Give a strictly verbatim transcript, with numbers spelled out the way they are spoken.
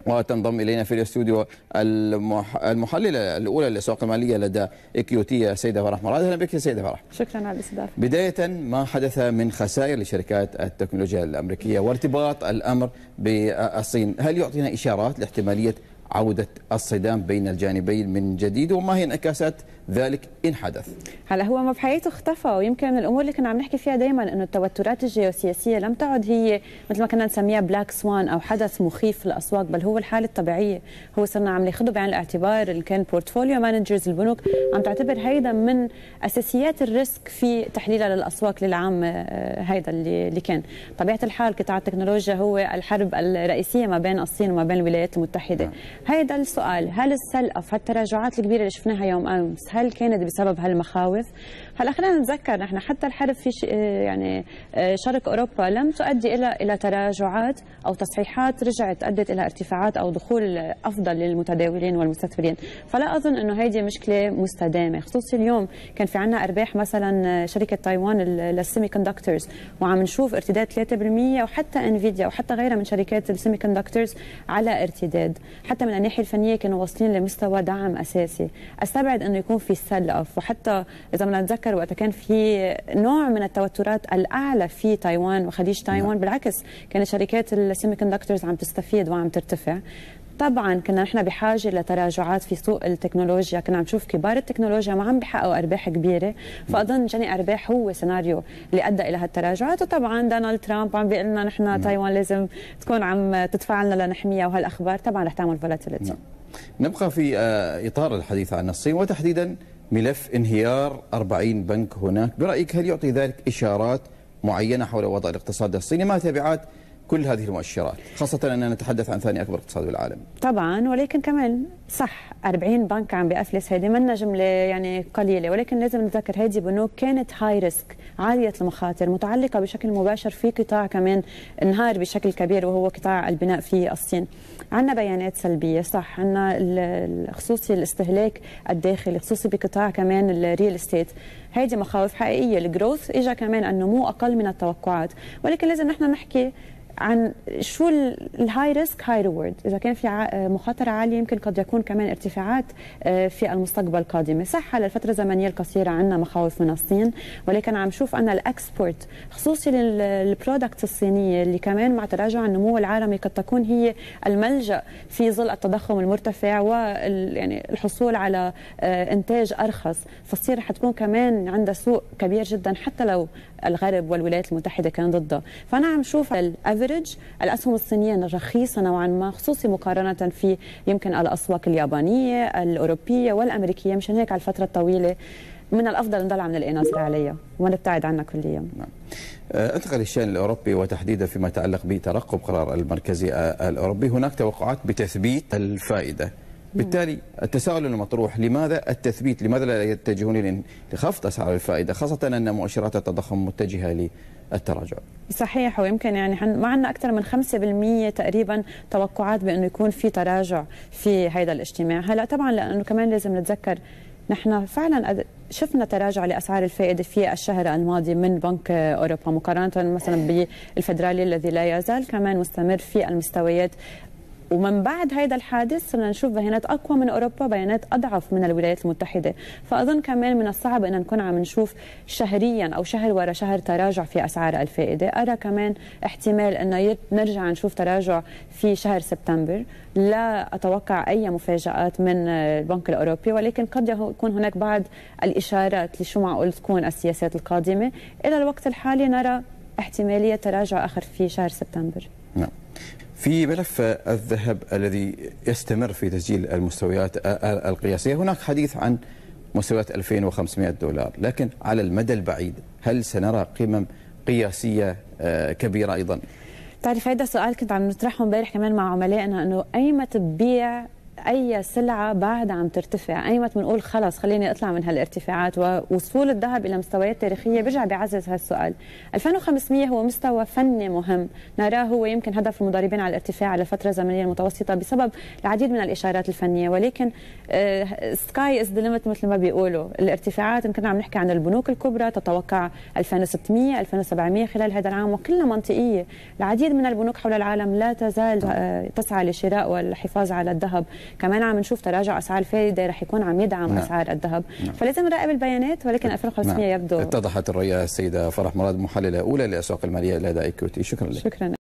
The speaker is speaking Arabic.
وتنضم إلينا في الاستوديو المحللة الأولى للأسواق المالية لدى إكيوتي السيدة فرح مراد. أهلا بك يا سيدة فرح. شكرا على الاستضافة. بداية، ما حدث من خسائر لشركات التكنولوجيا الأمريكية وارتباط الأمر بالصين، هل يعطينا إشارات لاحتمالية عودة الصدام بين الجانبين من جديد، وما هي انعكاسات ذلك إن حدث؟ هلا هو ما بحياته اختفى، ويمكن من الامور اللي كنا عم نحكي فيها دائما انه التوترات الجيوسياسيه لم تعد هي مثل ما كنا نسميها بلاك سوان او حدث مخيف في الاسواق، بل هو الحاله الطبيعيه. هو صرنا عم ناخذه بعين الاعتبار، اللي كان بورتفوليو مانجرز البنوك عم تعتبر هيدا من اساسيات الريسك في تحليلها للاسواق للعام. هيدا اللي اللي كان طبيعه الحال. قطاع التكنولوجيا هو الحرب الرئيسيه ما بين الصين وما بين الولايات المتحده. هيدا السؤال، هل السلقف هالتراجعات الكبيره اللي شفناها يوم امس هل كانت بسبب هالمخاوف؟ هلا خلينا نتذكر نحن حتى الحرب في يعني شرق اوروبا لم تؤدي الى الى تراجعات او تصحيحات رجعت ادت الى ارتفاعات او دخول افضل للمتداولين والمستثمرين، فلا اظن انه هيدي مشكله مستدامه. خصوصي اليوم كان في عندنا ارباح مثلا شركه تايوان للسيمي كوندكتورز، وعم نشوف ارتداد ثلاثة بالمئة، وحتى انفيديا وحتى غيرها من شركات السيمي كوندكتورز على ارتداد. حتى من الناحيه الفنيه كانوا واصلين لمستوى دعم اساسي. استبعد انه يكون في سلقف، وحتى اذا بدنا نتذكر وقت كان في نوع من التوترات الاعلى في تايوان وخليج تايوان، بالعكس كانت شركات السيمي كوندكتورز عم تستفيد وعم ترتفع. طبعا كنا نحن بحاجه لتراجعات في سوق التكنولوجيا، كنا عم نشوف كبار التكنولوجيا ما عم بيحققوا ارباح كبيره، فاظن جني ارباح هو سيناريو اللي ادى الى هالتراجعات. وطبعا دونالد ترامب عم بيقول لنا نحن تايوان لازم تكون عم تدفع لنا لنحميها، وهالاخبار طبعا رح تعمل فولاتيليتي. نبقى في اطار الحديث عن الصين وتحديدا ملف انهيار أربعين بنك هناك، برأيك هل يعطي ذلك إشارات معينة حول وضع الاقتصاد الصيني؟ ما تبعات كل هذه المؤشرات، خاصة أننا نتحدث عن ثاني أكبر اقتصاد بالعالم؟ طبعا، ولكن كمان صح أربعين بنك عم بأفلس، هيدي منا جملة يعني قليلة، ولكن لازم نتذكر هيدي بنوك كانت هاي ريسك، عالية المخاطر، متعلقة بشكل مباشر في قطاع كمان انهار بشكل كبير وهو قطاع البناء في الصين. عندنا بيانات سلبية صح، عندنا خصوصي الاستهلاك الداخلي، خصوصي بقطاع كمان الريل استيت، هيدي مخاوف حقيقية. الجروث اجى كمان النمو أقل من التوقعات، ولكن لازم نحن نحكي عن شو الهاي ريسك هاي ريورد. اذا كان في مخاطره عاليه يمكن قد يكون كمان ارتفاعات في المستقبل القادمه. صح على الفتره الزمنيه القصيره عندنا مخاوف من الصين، ولكن عم نشوف ان الاكسبورت خصوصي للبرودكتس الصينيه اللي كمان مع تراجع النمو العالمي قد تكون هي الملجا في ظل التضخم المرتفع وال يعني الحصول على انتاج ارخص، فتصير حتكون كمان عندها سوق كبير جدا حتى لو الغرب والولايات المتحده كان ضدها. فانا عم شوف الافريج الاسهم الصينيه رخيصه نوعا ما، خصوصي مقارنه في يمكن الاسواق اليابانيه الاوروبيه والامريكيه. مشان هيك على الفتره الطويله من الافضل نضل عم نلاقي نظره عليها وما نبتعد عنها كليا. نعم. انتقل للشان الاوروبي وتحديدا فيما يتعلق بترقب قرار المركزي الاوروبي، هناك توقعات بتثبيت الفائده. بالتالي التساؤل المطروح، لماذا التثبيت؟ لماذا لا يتجهون لخفض اسعار الفائده، خاصه ان مؤشرات التضخم متجهه للتراجع؟ صحيح، ويمكن يعني ما عندنا اكثر من خمسة بالمئة تقريبا توقعات بانه يكون في تراجع في هذا الاجتماع. هلا طبعا لانه كمان لازم نتذكر نحن فعلا شفنا تراجع لاسعار الفائده في الشهر الماضي من بنك اوروبا مقارنه مثلا بالفدرالي الذي لا يزال كمان مستمر في المستويات. ومن بعد هذا الحادث صرنا نشوف بيانات اقوى من اوروبا، بيانات اضعف من الولايات المتحده، فاظن كمان من الصعب ان نكون عم نشوف شهريا او شهر ورا شهر تراجع في اسعار الفائده. ارى كمان احتمال انه نرجع نشوف تراجع في شهر سبتمبر. لا اتوقع اي مفاجات من البنك الاوروبي، ولكن قد يكون هناك بعض الاشارات لشو معقول تكون السياسات القادمه. الى الوقت الحالي نرى احتماليه تراجع اخر في شهر سبتمبر. نعم. في ملف الذهب الذي يستمر في تسجيل المستويات القياسية، هناك حديث عن مستويات ألفين وخمسمئة دولار، لكن على المدى البعيد هل سنرى قمم قياسية كبيرة أيضا؟ تعرف هذا السؤال كنت عم نطرحه امبارح كمان مع عملائنا، انه ايمتى تبيع اي سلعه بعد عم ترتفع، ايمت بنقول خلص خليني اطلع من هالارتفاعات، ووصول الذهب الى مستويات تاريخيه بيرجع بيعزز هالسؤال. ألفين وخمسمية هو مستوى فني مهم نراه هو يمكن هدف المضاربين على الارتفاع على فتره زمنيه متوسطه بسبب العديد من الاشارات الفنيه، ولكن سكاي از ذا ليميت مثل ما بيقولوا. الارتفاعات يمكن عم نحكي عن البنوك الكبرى تتوقع ألفين وستمية ألفين وسبعمية خلال هذا العام، وكلها منطقيه. العديد من البنوك حول العالم لا تزال تسعى لشراء والحفاظ على الذهب، كمان عم نشوف تراجع اسعار الفائده رح يكون عم يدعم نعم. اسعار الذهب نعم. فلازم نراقب البيانات، ولكن ألفين وخمسمية نعم. يبدو اتضحت الرؤيه. السيده فرح مراد، محلله اولى للاسواق الماليه لدى ايكوتي، شكرا لك. شكرا.